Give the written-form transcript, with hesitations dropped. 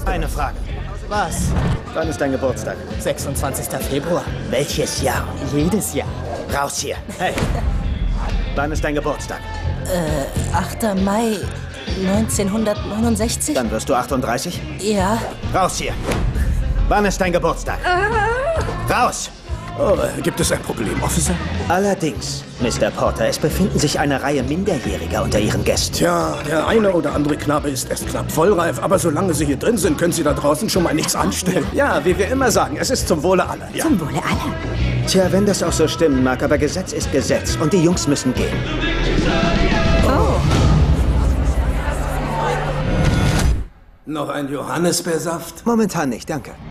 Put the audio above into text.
Eine Frage. Was? Wann ist dein Geburtstag? 26. Februar. Welches Jahr? Jedes Jahr. Raus hier. Hey. Wann ist dein Geburtstag? 8. Mai 1969? Dann wirst du 38? Ja. Raus hier. Wann ist dein Geburtstag? Raus! Oh, gibt es ein Problem, Officer? Allerdings, Mr. Porter, es befinden sich eine Reihe Minderjähriger unter Ihren Gästen. Tja, der eine oder andere Knabe ist erst knapp vollreif, aber solange sie hier drin sind, können sie da draußen schon mal nichts anstellen. Ja, wie wir immer sagen, es ist zum Wohle aller. Ja. Zum Wohle aller. Tja, wenn das auch so stimmen mag, aber Gesetz ist Gesetz und die Jungs müssen gehen. Oh. Noch ein Johannisbeersaft? Momentan nicht, danke.